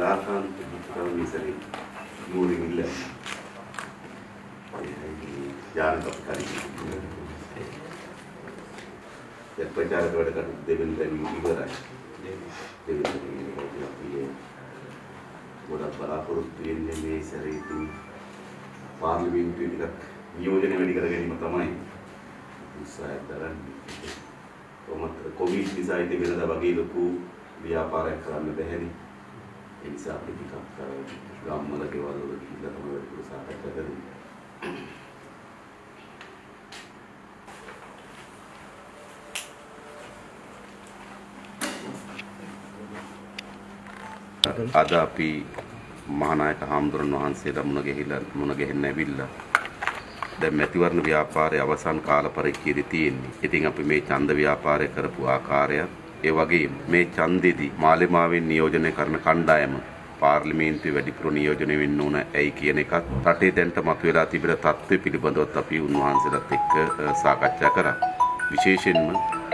Lakan kita misalnya muring illa jangan kali ya penjara kepada kan Devin Ibarat Devin ini modal balapur ini mesari itu parlimen itu dekat නියෝජනය වැඩි කරගෙන තමයි උත්සාහය දරන්නේ. කොහොමද Covid නිසා ඉතින් වෙනදා වගේ ලොකු ව්‍යාපාරයක් කරන්න බැහැනේ. ඒ නිසා අපි ටිකක් ගම්වල ගෙවල් වල ගිහිල්ලා තමයි වැඩිපුර සාකච්ඡා කරන්නේ. අද අපි මහානායක හාමුදුරන් වහන්සේලා මුණ ගැහෙන්න ඇවිල්ලා දැන් මැතිවරණ ව්‍යාපාරයේ අවසන් කාල පරිච්ඡේදය තියෙන්නේ. ඉතින් අපි මේ ඡන්ද ව්‍යාපාරය කරපු ආකාරය ඒ වගේම මේ ඡන්දෙදි මාලෙමාවෙන් නියෝජනය කරන කණ්ඩායම පාර්ලිමේන්තුවේ වැඩිපුර නියෝජනය වෙන්න ඕන ඇයි කියන එකත් රටේ දැන්ට මතුවලා තිබෙන තත්ත්වය පිළිබඳවත් අපි උන්වහන්සේලාත් එක්ක සාකච්ඡා කරා. විශේෂයෙන්ම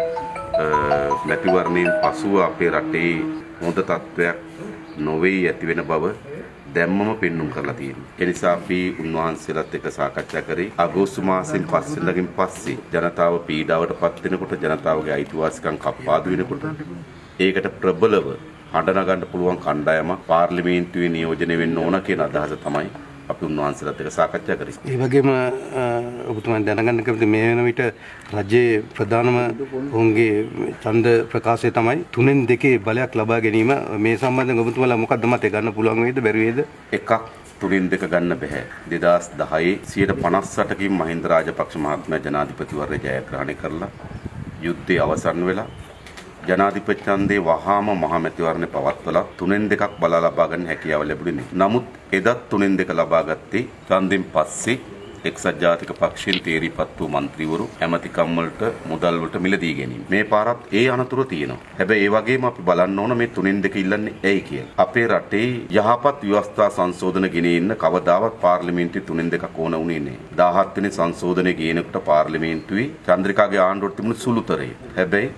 මැතිවරණයෙන් පසුව අපේ රටේ හොඳ තත්ත්වයක් නොවේ ඇති වෙන බව දැම්මම පෙන්눔 කරලා තියෙනවා. ඒ නිසා අපි උන්වහන්සේලාත් එක්ක සාකච්ඡා කරේ අගෝස්තු මාසෙන් පස්සෙන්දකින් පස්සේ ජනතාව පීඩාවටපත් වෙනකොට ජනතාවගේ අයිතිවාසිකම් කප්පාදු වෙනකොට ඒකට ප්‍රබලව හඬ නගන්න පුළුවන් කණ්ඩායමක් පාර්ලිමේන්තුවේ නියෝජනය වෙන්න ඕන කියන අදහස තමයි අපි උන්වහන්සේලාත් එක්ක සාකච්ඡා කරේ. ඒ වගේම ඔබතුමා දැනගන්න කැමති මේ වෙන විට රජයේ ප්‍රධානම ඔවුන්ගේ ඡන්ද ප්‍රකාශය තමයි 3/2 බලයක් ලබා ගැනීම. මේ සම්බන්ධයෙන් ඔබතුමාලා මොකක්ද මතය ගන්න පුළුවන් වේද බැරි වේද? එකක් 3/2 ගන්න බෑ. 2010 158කින් මහින්ද රාජපක්ෂ මහත්මයා ජනාධිපතිවරයා ජයග්‍රහණය කරලා යුද්ධය අවසන් වෙලා ජනාධිපති ඡන්දේ වහාම මහමැතිවරණේ පවත්වලා 3/2ක් බල ලබා ගන්න හැකියාව ලැබුණේ නැහැ. නමුත් එදත් 3/2 ලබා ගත්තේ ඡන්දෙන් පස්සේ එක්සත් ජාතික පක්ෂයෙන් තේරීපත් වූ മന്ത്രിවරු ඇමතිකම් වලට මුදල් වලට මිලදී ගැනීම. මේ පාරත් ඒ අනතුරු තියෙනවා. හැබැයි ඒ වගේම අපි බලන්න ඕන මේ 3/2 ඉල්ලන්නේ ඇයි කියලා. අපේ රටේ යහපත් ව්‍යවස්ථා සංශෝධන ගෙනෙන්න කවදාවත් පාර්ලිමේන්තුවේ 3/2ක් ඕන උනේ නැහැ. 17 වෙනි සංශෝධනය ගේනකොට පාර්ලිමේන්තුවේ චන්ද්‍රිකාගේ ආණ්ඩුවට තිබුණු සුළුතරය. හැබැයි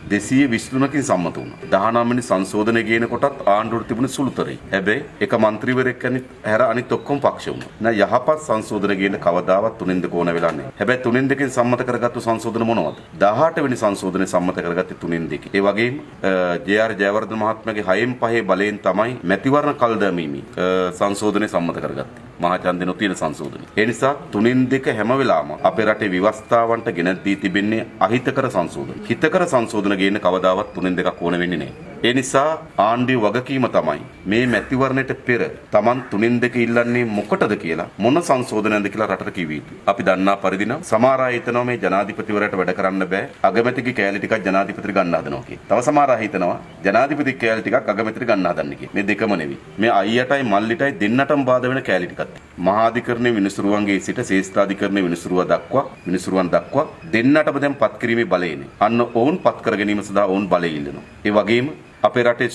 223කින් සම්මත වුණා. 19 වෙනි සංශෝධනය ගේන කොටත් ආණ්ඩුවට තිබුණ සුළුතරයි. හැබැයි එක മന്ത്രിවරයෙක් හැර අනිත් ඔක්කොම පක්ෂ වුණා. නෑ යහපත් සංශෝධන ගේන කවදාවත් 3/2 ඕන වෙලා නැහැ. හැබැයි 3/2කින් සම්මත කරගත්තු සංශෝධන මොනවද? 18 වෙනි සංශෝධනය සම්මත කරගත්තේ 3/2. ඒ වගේම ජේ.ආර්. ජයවර්ධන මහත්මයාගේ 6/5 බලයෙන් තමයි මැතිවරණ කල් දැමීමේ සංශෝධනය සම්මත කරගත්තේ. මහා ඡන්දේ නොතියන සංශෝධනය. ඒ නිසා 3/2 හැම වෙලාවම අපේ රටේ ව්‍යවස්ථාවන්ට ගෙන දී තිබෙන්නේ අහිතකර සංශෝධන. හිතකර සංශෝධන ගේන්න කවදාවත් 3/2ක් ඕන වෙන්නේ නැහැ. ඒ නිසා ආණ්ඩුවේ වගකීම තමයි මේ මැතිවරණයට පෙර Taman 3/2 ඉල්ලන්නේ මොකටද කියලා මොන සංශෝධනයක්ද කියලා රටට කිව්වේ. අපි දන්නා පරිදි නම් සමහර අය හිතනවා මේ ජනාධිපතිවරයාට වැඩ කරන්න බෑ අගමැතිගේ කෑලි ටිකක් ජනාධිපතිට ගන්න හදනවා කියලා. තව සමහර අය හිතනවා ජනාධිපති කෑලි ටිකක් අගමැතිට ගන්න හදන්නේ කියලා. මේ දෙකම නෙවෙයි. මේ අයියටයි මල්ලිටයි දෙන්නටම බාධා වෙන කෑලි ටිකක්. මහාධිකරණයේ විනිසුරුවන්ගේ සිට ශ්‍රේෂ්ඨාධිකරණයේ විනිසුරුවන් දක්වා දෙන්නටම දැන් පත් කිරීමේ බලයනේ. අන්න ඔවුන් පත් කර ගැනීම සඳහා ඔවුන් බලය ඉල්ලනවා. ඒ වගේම අපේ රටේ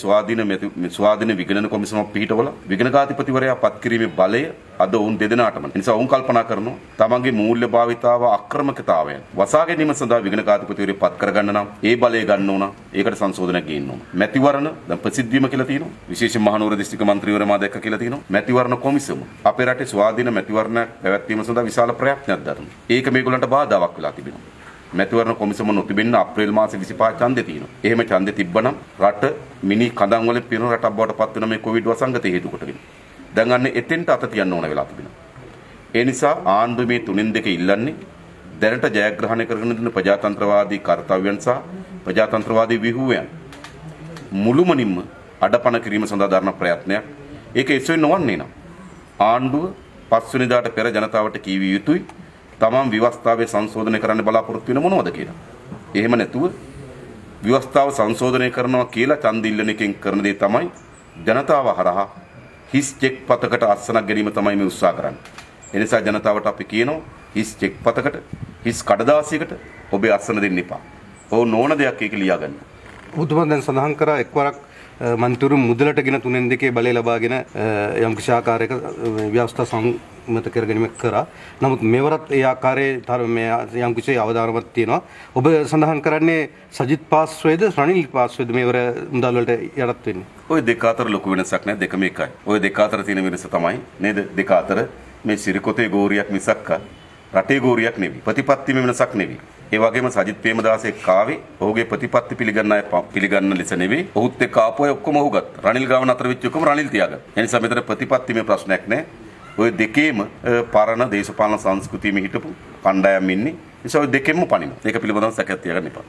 ස්වාධීන විගණන කොමිසමක් පිහිටවල විගණකාධිපතිවරයා පත් කිරීමේ බලය අද ඔවුන් දෙදෙනාටම. ඒ නිසා ඔවුන් කල්පනා කරනවා තමන්ගේ මූල්‍ය භාවිතාව අක්‍රමකතාවයන් වසා ගැනීම සඳහා විගණකාධිපතිවරයා පත් කරගන්න නම් ඒ බලය ගන්න ඕන. ඒකට සංශෝධනයක් ගේන්න ඕන. මැතිවරණ දැන් ප්‍රසිද්ධියම කියලා තියෙනවා. විශේෂයෙන් මහනුවර දිස්ත්‍රික්ක මන්ත්‍රීවරයා මා දැක්ක කියලා තියෙනවා. මැතිවරණ කොමිසම අපේ රටේ ස්වාධීන මැතිවරණ පැවැත්වීම සඳහා විශාල ප්‍රයත්නයක් දරනවා. ඒක මේගොල්ලන්ට බාධාවක් වෙලා තිබෙනවා. මැතිවරණ කොමිසම නොතිබෙන්න අප්‍රේල් මාසේ 25 ඡන්දේ තියෙනවා. එහෙම ඡන්දේ තිබ්බනම් රට මිනි කඳන් වලින් පිරුණු රටක් බවට පත් වෙන මේ කොවිඩ් වසංගතය හේතු කොටගෙන. දැන් අන්න එතෙන්ට අත තියන්න ඕන වෙලා තිබෙනවා. ඒ නිසා ආණ්ඩුව මේ 3/2 ඉල්ලන්නේ දැනට ජයග්‍රහණය කරගෙන දෙන ප්‍රජාතන්ත්‍රවාදී කාර්යයන් සහ ප්‍රජාතන්ත්‍රවාදී විහුවයන් මුළුමනින්ම අඩපණ කිරීම සඳහා දරන ප්‍රයත්නයක්. ඒක එසවෙ නොවන්නේ නම් ආණ්ඩුව 5 වෙනිදාට පෙර ජනතාවට කීවිය යුතුයි. තමන් ව්‍යවස්ථාවේ සංශෝධනය කරන්න බලාපොරොත්තු වෙන මොනවද කියලා. එහෙම නැතුව ව්‍යවස්ථාව සංශෝධනය කරනවා කියලා ඡන්ද ඉල්ලන එකෙන් කරන දේ තමයි ජනතාව හරහා හිස් චෙක් පතකට අස්සනක් ගැනීම තමයි මේ උත්සාහ කරන්නේ. ඒ නිසා ජනතාවට අපි කියනවා හිස් චෙක් පතකට හිස් කඩදාසියකට ඔබේ අස්සන දෙන්න එපා. ඕන දෙයක් ඒක ලියා ගන්න. ඔබතුමා දැන් සඳහන් කරා එක්වරක් මන්තුරු මුදලටගෙන 3/2 බලය ලබාගෙන යම් කිසි ආකාරයක ව්‍යවස්ථා සම්මත කරගැනීමක් කරා. නමුත් මෙවරත් ඒ ආකාරයේ මේ යම් කිසි අවධානමක් තියෙනවා. ඔබ සඳහන් කරන්නේ සජිත් පාර්ශ්වයේද රනිල් පාර්ශ්වයේද මේවර මුදල් වලට යටත් වෙන්නේ? ওই දෙක අතර ලොකු වෙනසක් නැහැ, දෙකම එකයි. ওই දෙක අතර තියෙන වෙනස තමයි නේද? දෙක අතර මේ සිරිකොතේ ගෝරියක් මිසක් රටේ ගෝරියක් නෙවෙයි. ප්‍රතිපත්තිම වෙනසක් නෙවෙයි. ඒ වගේම සජිත් ප්‍රේමදාස එක්ක ආවේ ඔහුගේ ප්‍රතිපත්ති පිළිගන්න ලෙස නෙවෙයි. ඔහුත් එක්ක ආපු අය ඔක්කොම ඔහු ගත්තා. රනිල් ගාව නතර වෙච්ච ඔක්කොම රනිල් තියාගත්තා. ඒ නිසා මෙතන ප්‍රතිපත්තිමේ ප්‍රශ්නයක් නැහැ. ඔය දෙකේම පරණ දේශපාලන සංස්කෘතියෙම හිටපු කණ්ඩායම් ඉන්නේ. ඒ නිසා ඔය දෙකෙන්ම පනිනවා. ඒක පිළිබඳව සැකයක් තියාගන්න එපා.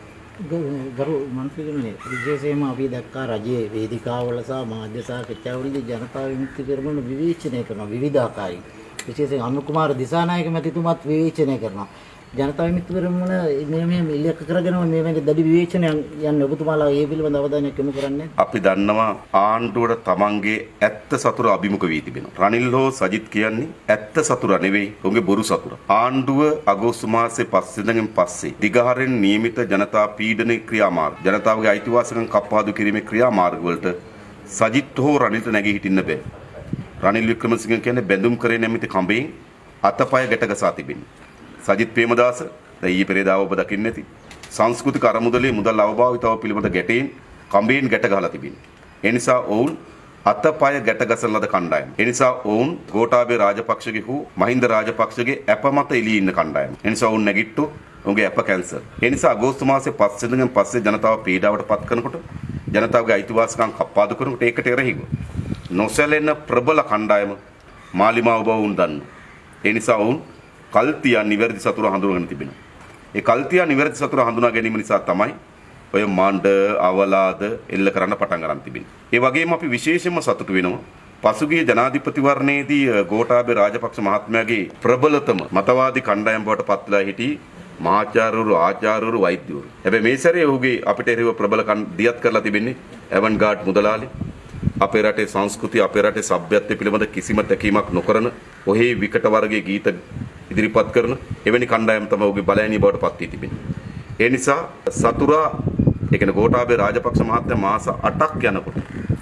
ගරු මන්ත්‍රීතුමනි, විශේෂයෙන්ම අපි දැක්කා රජයේ වේදිකාවල සහ මාධ්‍ය සාකච්ඡාවලදී ජනතා විමුක්ති පෙරමුණ විවේචනය කරනවා විවිධාකාරයි. විශේෂයෙන් අනුකුමාර දිසානායක මැතිතුමත් විවේචනය කරනවා. ජනතා විමුක්ති පෙරමුණ මේ ඉලක්ක කරගෙන මේ වගේ දැඩි විවේචනයක් යන්නේ. ඔබතුමාලා ඒ පිළිබඳ අවධානයක් යොමු කරන්නේ? අපි දන්නවා ආණ්ඩුවට තමන්ගේ ඇත්ත සතුර අභිමුඛ වී තිබෙනවා. රනිල් හෝ සජිත් කියන්නේ ඇත්ත සතුර නෙවෙයි, උන්ගේ බොරු සතුර. ආණ්ඩුව අගෝස්තු මාසයේ 5 වෙනිදාගෙන් පස්සේ දිගහරින් නියමිත ජනතා පීඩන ක්‍රියාමාර්ග, ජනතාවගේ අයිතිවාසිකම් කප්පාදු කිරීමේ ක්‍රියාමාර්ග වලට සජිත් හෝ රනිල්ට නැගී හිටින්න බෑ. රනිල් වික්‍රමසිංහ කියන්නේ බැඳුම් කරේ නැමැති කඹෙන් අතපය ගැටගසා තිබෙනවා. සජිත් ප්‍රේමදාස දැන් ඊයේ පෙරේදාව ඔබ දකින්න ඇති සංස්කෘතික අරමුදලේ මුදල් අවභාවිතාව පිළිබඳ ගැටයෙන් කම්බේන් ගැට ගහලා තිබෙනවා. ඒ නිසා ඔවුන් අතපය ගැට ගසන ලද කණ්ඩායම. ඒ නිසා ඔවුන් ගෝඨාභය රාජපක්ෂගේ හෝ මහින්ද රාජපක්ෂගේ අප මත එළී ඉන්න කණ්ඩායම. ඒ නිසා ඔවුන් නැගිට්ටු ඔවුන්ගේ අප කැන්සල්. ඒ නිසා අගෝස්තු මාසයේ 5 වෙනිදාගෙන් පස්සේ ජනතාව පීඩාවට පත් කරනකොට ජනතාවගේ අයිතිවාසිකම් කප්පාදු කරනකොට ඒකට එරෙහිව නොසැලෙන ප්‍රබල කණ්ඩායම මාලිමාව බව උන් දන්නවා. ඒ නිසා ඔවුන් කල්තියා නිවැරදි සතුර හඳුනාගෙන තිබෙනවා. ඒ කල්තියා නිවැරදි සතුර හඳුනා ගැනීම නිසා තමයි ඔය මණ්ඩ අවලාද එල්ල කරන්න පටන් ගන්න තිබෙන්නේ. ඒ වගේම අපි විශේෂයෙන්ම සතුටු වෙනවා පසුගිය ජනාධිපතිවරණයේදී ගෝඨාභය රාජපක්ෂ මහත්මයාගේ ප්‍රබලතම මතවාදී කණ්ඩායම් බවට පත් වෙලා සිටි මහාචාර්යවරු ආචාර්යවරු වෛද්‍යවරු. හැබැයි මේ සැරේ ඔහුගේ අපිට එරෙහිව ප්‍රබල දියත් කරලා තිබෙන්නේ ඇවන්ගාඩ් මුදලාලි. අපේ රටේ සංස්කෘතිය අපේ රටේ සભ્યත්වය පිළිබඳ කිසිම තැකීමක් නොකරන ඔහේ විකට වර්ගයේ ගීත ඉදිරිපත් කරන එවැනි කණ්ඩායම් තමයි ඔහුගේ බලයණිය බවට පත් වී තිබෙන්නේ. ඒ නිසා සතුරා ඒ කියන්නේ ගෝඨාභය රාජපක්ෂ මහත්මයා මාස 8ක් යනකොට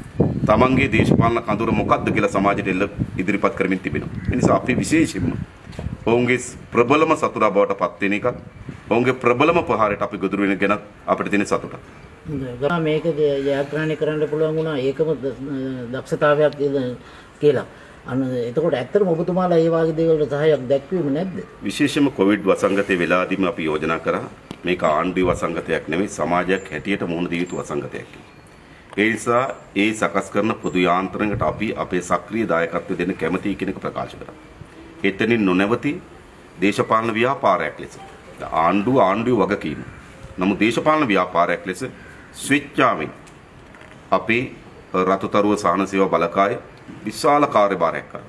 තමන්ගේ දේශපාලන කඳුර මොකක්ද කියලා සමාජයට ඉදිරිපත් කරමින් තිබෙනවා. ඒ නිසා අපි විශේෂයෙන්ම ඔවුන්ගේ ප්‍රබලම සතුරා බවට පත් වෙන එකත් ඔවුන්ගේ ප්‍රබලම ප්‍රහාරයට අපි ගොදුරු වෙන ගැන අපිට තියෙන සතුට. මේක ජයග්‍රහණය කරන්න පුළුවන් වුණා ඒකම දක්ෂතාවයක් කියලා. එතකොට ඇත්තටම ඔබතුමාලා ඒ වගේ දේවල් සහයක් දැක්වීම නැද්ද? විශේෂයෙන්ම කොවිඩ් වසංගතයේ වෙලාදීම අපි යෝජනා කරා මේක ආණ්ඩුවේ වසංගතයක් නෙවෙයි සමාජයක් හැටියට මුහුණ දිය යුතු වසංගතයක්. ඒ නිසා ඒ සකස් කරන පොදු යාන්ත්‍රණයකට අපි අපේ සක්‍රීය දායකත්වය දෙන්න කැමැති කියන එක ප්‍රකාශ කරා. එතනින් නොනැවති දේශපාලන ව්‍යාපාරයක් ලෙස ආණ්ඩුවේ වගකීම. නමුත් දේශපාලන ව්‍යාපාරයක් ලෙස ස්විච්චාවෙන් අපේ රතුතරුව සහන සේවා බලකාය විශාල කාර්යභාරයක් කරා.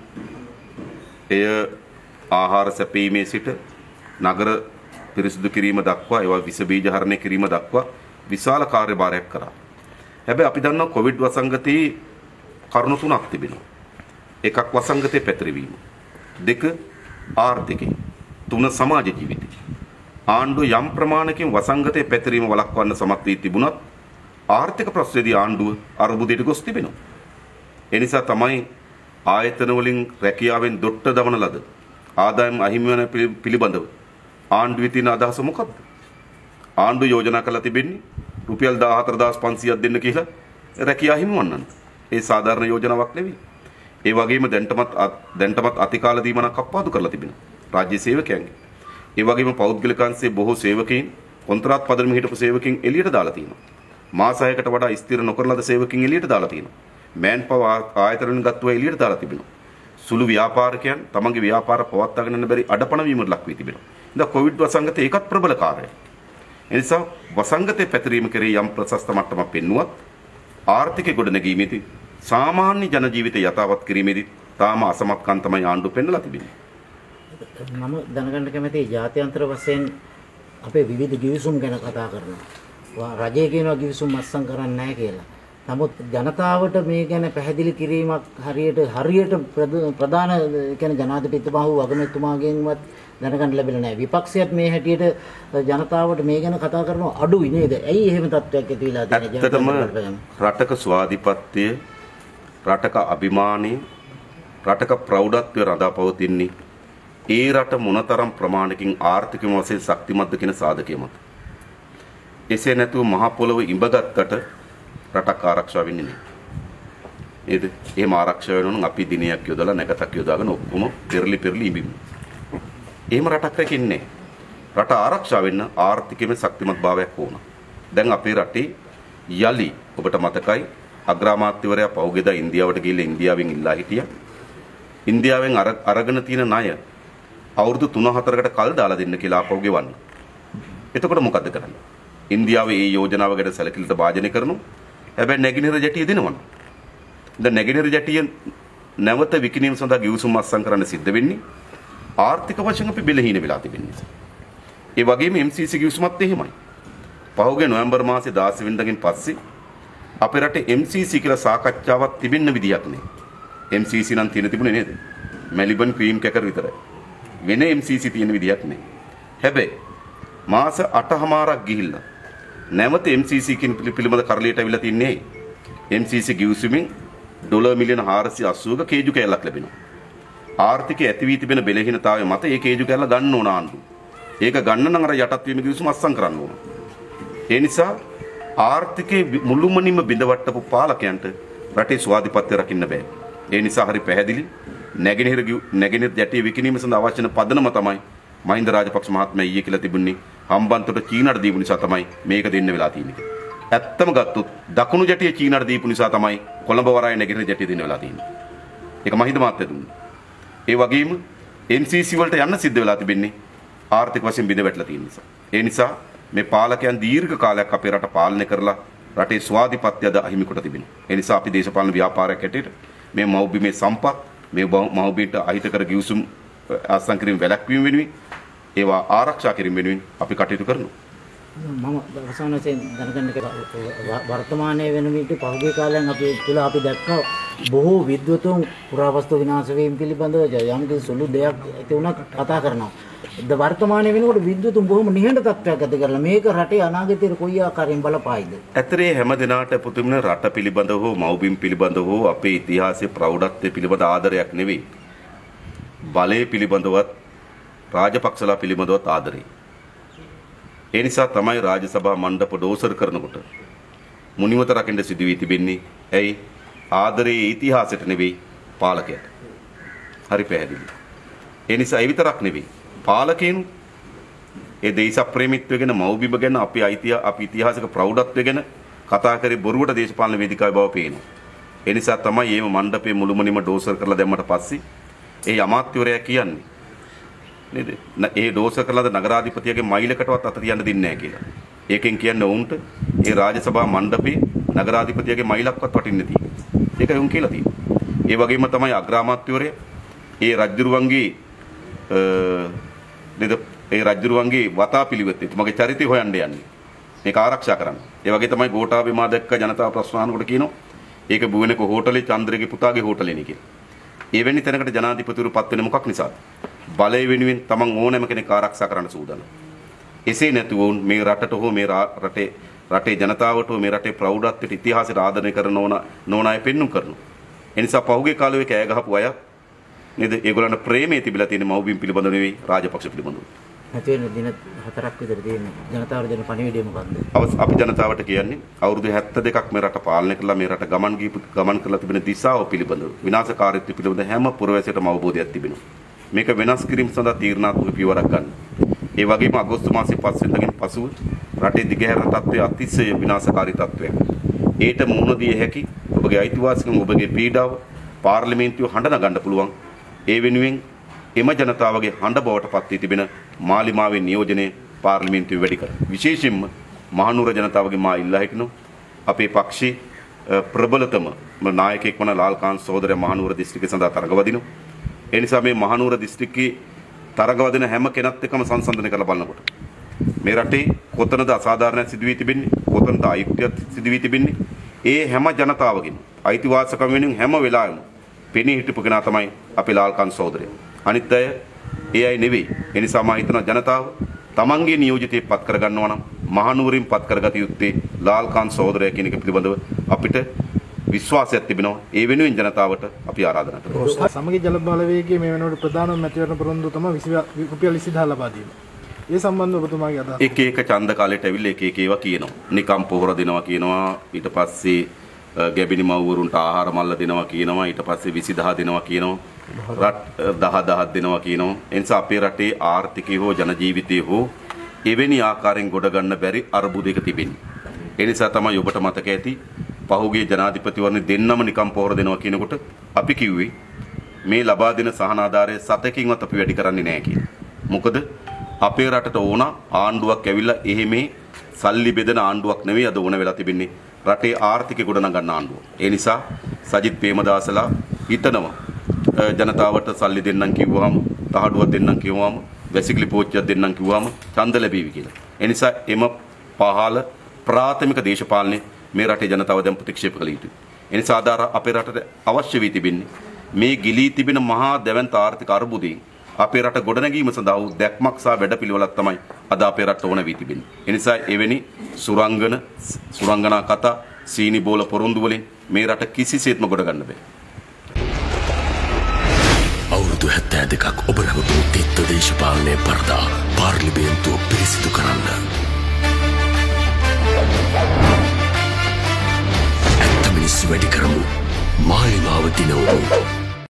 එය ආහාර සැපීමේ සිට නගර පිරිසිදු කිරීම දක්වා ඒවා විස බීජ හරණය කිරීම දක්වා විශාල කාර්යභාරයක් කරා. හැබැයි අපි දන්නවා කොවිඩ් වසංගතයේ කරුණු තුනක් තිබෙනවා. එකක් වසංගතයේ පැතිරවීම. දෙක ආර්ථිකය. තුන සමාජ ජීවිතය. ආණ්ඩුව යම් ප්‍රමාණයකින් වසංගතයේ පැතිරීම වළක්වන්න සමත් වී තිබුණත් ආර්ථික ප්‍රශ්නයේදී ආණ්ඩුව අර්බුදයට ගොස් තිබෙනවා. ඒ නිසා තමයි ආයතන වලින් රැකියාවෙන් දොට්ට දමන ලද ආදායම් අහිමි වන පිළිබඳව ආණ්ඩුවේ තියෙන අදහස මොකක්ද? ආණ්ඩුව යෝජනා කරලා තිබෙන්නේ රුපියල් 14500ක් දෙන්න කියලා රැකියාව හිමිවන්නන්න. ඒ සාධාරණ යෝජනාවක් නෙවෙයි. ඒ වගේම දැන්ටමත් අතිකාල දීමනක් කප්පාදු කරලා තිබෙනවා රාජ්‍ය සේවකයන්ගේ. ඒ වගේම පෞද්ගලික අංශයේ බොහෝ සේවකයින් කොන්ත්‍රාත් පදරම හිටපු සේවකයින් එළියට දාලා තියෙනවා. මාස 6කට වඩා ස්ථිර නොකරලද සේවකයින් එළියට දාලා තියෙනවා. මෑන් පවර් ආයතනෙන් ගත්තා එළියට දාලා තිබෙනවා. සුළු ව්‍යාපාරිකයන් තමන්ගේ ව්‍යාපාර පවත්වාගෙන යන්න බැරි අඩපණ වීමට ලක් වී තිබෙනවා. ඉතින් කොවිඩ් වසංගතය ඒකත් ප්‍රබල කාර්යයක්. ඒ නිසා වසංගතයේ පැතිරීම කෙරෙහි යම් ප්‍රශස්ත මට්ටමක් පෙන්නුවත් ආර්ථික ගොඩනැගීමේදී සාමාන්‍ය ජන ජීවිතය යථාවත් කිරීමේදී තාම අසමත්කම් තමයි ආණ්ඩුව පෙන්වලා තිබෙන්නේ. මම දැනගන්න කැමතියි ජාත්‍යන්තර වශයෙන් අපේ විවිධ ගිවිසුම් ගැන කතා කරනවා. රජය කියනවා ගිවිසුම් අත්සන් කරන්නේ නැහැ කියලා. නමුත් ජනතාවට මේ ගැන පැහැදිලි කිරීමක් හරියට ප්‍රධාන කියන්නේ ජනාධිපතිතුමා හෝ අගමැතිතුමාගෙන්වත් දැනගන්න ලැබෙලා නැහැ. විපක්ෂයත් මේ හැටියට ජනතාවට මේ ගැන කතා කරනවා අඩුයි නේද? ඇයි එහෙම තත්ත්වයක් ඇති වෙලා තියෙන්නේ? ඇත්තටම රටක ස්වාධිපත්‍ය, රටක අභිමානය, රටක ප්‍රෞಢත්වය රඳා පවතින්නේ ඒ රට මොනතරම් ප්‍රමාණකින් ආර්ථික වශයෙන් ශක්තිමත්ද කියන සාධකය මත. එසේ නැතුව මහ පොළොව ඉඹගත්තට රටක් ආරක්ෂා වෙන්නේ නැහැ. නේද? එහෙම ආරක්ෂා වෙනවා නම් අපි දිනයක් යොදලා නැකතක් යොදාගෙන ඔක්කොම පෙරලි ඉඹිමු. එහෙම රටක් රැකෙන්නේ නැහැ. රට ආරක්ෂා වෙන්න ආර්ථිකයේ ශක්තිමත් භාවයක් ඕන. දැන් අපේ රටේ යලි ඔබට මතකයි අග්‍රාමාත්‍යවරයා පහුගියදා ඉන්දියාවට ගිහිල්ලා ඉන්දියාවෙන් ඉල්ලා හිටියා. ඉන්දියාවෙන් අරගෙන තියෙන ණය අවුරුදු 3-4කට කල් දාලා දෙන්න කියලා ආපහු ගෙවන්න. එතකොට මොකද කරන්නේ? ඉන්දියාවේ මේ යෝජනාව ගැන සැලකිලිට භාජනය කරනවා. හැබැයි නැගිනහිර ජැටිය දෙනවනේ. දැන් නැගිනහිර ජැටිය නැවත විකිණීම සඳහා ගිවිසුම් අත්සන් කරන්න සිද්ධ වෙන්නේ ආර්ථික වශයෙන් අපි බෙලහීන වෙලා තිබෙන නිසා. ඒ වගේම MCC ගිවිසුමත් එහෙමයි. පහුගිය නොවැම්බර් මාසේ 16 වෙනිදාගෙන් පස්සේ අපේ රටේ MCC කියලා සාකච්ඡාවක් තිබෙන්න විදියක් නෑ. MCC නම් තියෙන තිබුණේ නේද? මෙලිබන් ක්‍රීම් කැකර් විතරයි. වෙන MCC තියෙන විදියක් නෑ. හැබැයි මාස 8මාරක් ගිහිල්ලා නැවත MCC කියන පිළිබඳ කරලියට අවිලා තින්නේ. MCC ගිවිසුමින් ඩොලර් මිලියන 480ක කේජු කෑල්ලක් ලැබෙනවා. ආර්ථිකය ඇති වී තිබෙන බෙලහීනතාවය මත ඒ කේජු කෑල්ල ගන්න ඕන ආණ්ඩුව. ඒක ගන්න නම් අර යටත් වීම ගිවිසුම අත්සන් කරන්න ඕන. ඒ නිසා ආර්ථිකයේ මුළුමනින්ම බිඳවට්ටපු පාලකයන්ට රටේ ස්වාධිපත්‍ය රකින්න බෑ. ඒ නිසා හරි පැහැදිලි නැගෙනහිර ජැටිය විකිණීම සඳහා අවශ්‍ය වෙන පදනම තමයි මහින්ද රාජපක්ෂ මහත්මයා ඊයේ කියලා තිබුණේ හම්බන්තොට චීනට දීපු නිසා තමයි මේක දෙන්න වෙලා තියෙන්නේ. ඇත්තම ගත්තොත් දකුණු ජැටිය චීනට දීපු නිසා තමයි කොළඹ වරාය නැගෙනහිර ජැටිය දෙන්න වෙලා තියෙන්නේ. ඒක මහින්ද මහත්මයා දුන්නේ. ඒ වගේම MCC වලට යන්න සිද්ධ වෙලා තිබෙන්නේ ආර්ථික වශයෙන් බිඳ වැටලා තියෙන නිසා. ඒ නිසා මේ පාලකයන් දීර්ඝ කාලයක් අපේ රට පාලනය කරලා රටේ ස්වාධිපත්‍යද අහිමි කොට තිබෙනවා. ඒ නිසා අපි දේශපාලන ව්‍යාපාරයක් හැටියට මේ මව්බිමේ සම්පත්, මේ මව්බිමට අහිතකර ගිවිසුම් අත්සන් කිරීම වැළැක්වීම වෙනුවෙන් ඒවා ආරක්ෂා කිරීම වෙනුවෙන් අපි කටයුතු කරනවා. මම අවසාන වශයෙන් දැනගන්න වර්තමානයේ වෙන විට පහුගිය කාලයන් අපි දැක්කා බොහෝ විද්වතුන් පුරාවස්තු විනාශ වීම පිළිබඳව යම් කිසි සුළු දෙයක් ඇති වුණත් කතා කරනවා. වර්තමානයේ වෙනකොට විද්වතුන් බොහොම නිහඬ තත්ත්වයක් ගත කරලා මේක රටේ අනාගතයට කොයි ආකාරයෙන් බලපායිද? ඇතරේ හැම දිනාට පුදුමන රට පිළිබඳව හෝ මව්බිම් පිළිබඳව හෝ අපේ ඉතිහාසයේ ප්‍රෞಢත්වය පිළිබඳ ආදරයක් නෙවෙයි. බලය පිළිබඳවත් රාජපක්ෂලා පිළිබඳවත් ආදරේ. ඒ නිසා තමයි රාජසභා මණ්ඩප ඩෝසර් කරනකොට මුනිවත රකින්න සිදු වී තිබෙන්නේ. ඇයි? ආදරේ ඉතිහාසයට නෙවෙයි පාලකයට. හරි පැහැදිලි. ඒ නිසා ඒ විතරක් නෙවෙයි පාලකයන් ඒ දේශ ප්‍රේමීත්වය ගැන මව්බිම ගැන අපි ඉතිහාසික ප්‍රෞಢත්වය ගැන කතා කරේ බොරුවට දේශපාලන වේදිකාවේ බව පේනවා. ඒ නිසා තමයි මේ මණ්ඩපයේ මුළුමනින්ම ඩෝසර් කරලා දැම්මට පස්සේ ඒ අමාත්‍යවරයා කියන්නේ නේද? ඒ ඩෝසර් කරලාද නගරාධිපතියගේ මයිලකටවත් අත තියන්න දෙන්නේ නැහැ කියලා. ඒකෙන් කියන්නේ වුන්ට ඒ රාජසභා මණ්ඩපේ නගරාධිපතියගේ මයිලක්වත් වටින්නේ නැති. ඒකයි උන් කියලා තියෙන්නේ. ඒ වගේම තමයි අග්‍රාමාත්‍යවරයා ඒ රජුරුවන්ගේ ඒ රජුරුවන්ගේ වතාපිළිවෙත් එතුමගේ චරිතය හොයන්න යන්නේ. මේක ආරක්ෂා කරන්න. ඒ වගේ තමයි ගෝඨාභය මා දැක්ක ජනතාව ප්‍රශ්න අහනකොට කියනවා ඒක බුවෙනක හෝටලේ චන්ද්‍රගේ පුතාගේ හෝටලේනේ කියලා. එවැනි තැනකට ජනාධිපතිවරු පත් වෙන්නේ මොකක් නිසාද? බලය වෙනුවෙන් තමන් ඕනෑම කෙනෙක් ආරක්ෂා කරන්න සූදානම්. එසේ නැතුව වුන් මේ රටට හෝ මේ රටේ ජනතාවට හෝ මේ රටේ ප්‍රෞಢත්වයට ඉතිහාසයට ආදරණය කරන නොන අය පෙන්눔 කරනවා. ඒ නිසා පහුගිය කාලේ කෑ ගහපු අය නේද? ඒගොල්ලන්ට ප්‍රේමයේ තිබිලා තියෙන මව්බිම් පිළිබඳව නෙවෙයි රාජපක්ෂ පිළිබඳව. නැති වෙන දින 4ක් විතර තියෙන ජනතාවට දෙන පණිවිඩය මොකක්ද? අපි ජනතාවට කියන්නේ අවුරුදු 72ක් මේ රට පාලනය කළා මේ රට ගමන් කරලා තිබෙන දිශාව පිළිබඳව විනාශකාරීත්වය පිළිබඳව හැම පුරවැසියටම අවබෝධයක් තිබෙනවා. මේක වෙනස් කිරීම සඳහා තීරණාත්මක පියවරක් ගන්න. ඒ වගේම අගෝස්තු මාසයේ 5 වෙනිදාගෙන් පසුව රටේ දිගහැර තත්ත්වයේ අතිශය විනාශකාරී තත්ත්වයක්. ඒට මුහුණ දිය හැකි ඔබගේ අයිතිවාසිකම් ඔබගේ පීඩාව පාර්ලිමේන්තුව හඬ නගන්න පුළුවන්. ඒ වෙනුවෙන් එම ජනතාවගේ හඬ බවට පත් වී තිබෙන මාලිමාවේ නියෝජනය පාර්ලිමේන්තුවේ වැඩි කර. විශේෂයෙන්ම මහනුවර ජනතාවගේ මා ඉල්ලා හිටිනවා අපේ පක්ෂයේ ප්‍රබලතම නායකයෙක් වන ලාල්කාන්ත් සහෝදරයා මහනුවර දිස්ත්‍රික්කය සඳහා තරඟවදිනවා. ඒ නිසා මේ මහනුවර දිස්ත්‍රික්කයේ තරඟවදින හැම කෙනත් එක්කම සංසන්දනය කරලා බලනකොට මේ රටේ කොතනද අසාධාරණයක් සිදු වී තිබෙන්නේ කොතනද අයුක්තියක් සිදු වී තිබෙන්නේ ඒ හැම ජනතාවගෙන් අයිතිවාසිකම් වෙනුවෙන් හැම වෙලාවෙම පෙනී හිටපු කෙනා තමයි අපේ ලාල්කන් සහෝදරයා. අනිත් අය ඒ අය නෙවෙයි. ඒ නිසා මම හිතනවා ජනතාව තමන්ගේ නියෝජිතයෙක් පත් කරගන්නවා නම් මහනුවරින් පත් කරගත යුත්තේ ලාල්කන් සහෝදරයා කියන එක පිළිබඳව අපිට විශ්වාසයක් තිබෙනවා. ඒ වෙනුවෙන් ජනතාවට අපි ආරාධනා කරනවා. සමගි ජල බලවේගයේ මේ වෙනකොට ප්‍රධානම මැතිවරණ පොරොන්දු තමයි රුපියල් 20000 ලබා දීම. ඒ සම්බන්ධව ඔබතුමාගේ අදහස? එක ඡන්ද කාලයට ඇවිල්ලා එක ඒවා කියනවා. නිකම් පොහොර දෙනවා කියනවා. ඊට පස්සේ ගැබිනි මව්වරුන්ට ආහාර මල්ල දෙනවා කියනවා. ඊට පස්සේ 20000 දෙනවා කියනවා. රට 10,000ක් දෙනවා කියනවා. ඒ නිසා අපේ රටේ ආර්ථිකය හෝ ජන ජීවිතය හෝ එවැනි ආකාරයෙන් ගොඩ ගන්න බැරි අර්බුදයක තිබෙන්නේ. ඒ නිසා තමයි ඔබට මතක ඇති පහුගිය ජනාධිපතිවරණේ දෙන්නම නිකම් පොහොර දෙනවා කියනකොට අපි කිව්වේ මේ ලබා දෙන සහන ආධාරය සතකින්වත් අපි වැඩි කරන්නේ නැහැ කියලා. මොකද අපේ රටට ඕන ආණ්ඩුවක් ඇවිල්ලා එහෙමේ සල්ලි බෙදෙන ආණ්ඩුවක් නෙවෙයි අද ඕන වෙලා තිබෙන්නේ. රටේ ආර්ථිකය ගොඩනගන්න ආණ්ඩුව. ඒ නිසා සජිත් ප්‍රේමදාසලා හිතනවා ජනතාවට සල්ලි දෙන්නම් කිව්වහම, තහඩුවක් දෙන්නම් කිව්වහම, වැසිකිලි පෝච්චියක් දෙන්නම් කිව්වහම ඡන්ද ලැබෙවි කියලා. ඒ නිසා එම පහළ ප්‍රාථමික දේශපාලනේ මේ රටේ ජනතාව දැන් ප්‍රතික්ෂේප කළ යුතුයි. ඒ නිසා අද අපේ රටට අවශ්‍ය වී තිබෙන්නේ මේ ගිලී තිබෙන මහා දැවැන්ත ආර්ථික අර්බුදේ අපේ රට ගොඩනැගීම සඳහා වූ දැක්මක් සහ වැඩපිළිවෙලක් තමයි අද අපේ රට ඕන වී තිබෙන්නේ. ඒ නිසා එවැනි සුරංගනා කතා, සීනි බෝල පොරොන්දු වලින් මේ රට කිසිසේත්ම ගොඩ ගන්න බෑ. අවුරුදු 72ක් ඔබ නැවතු තිත්ත දේශපාලනයේ පරදා පාර්ලිමේන්තුව පිරිසිදු කරන්න. ඇත්ත මිනිස්සු වැඩි කරමු. මාලිමාව දිනවමු.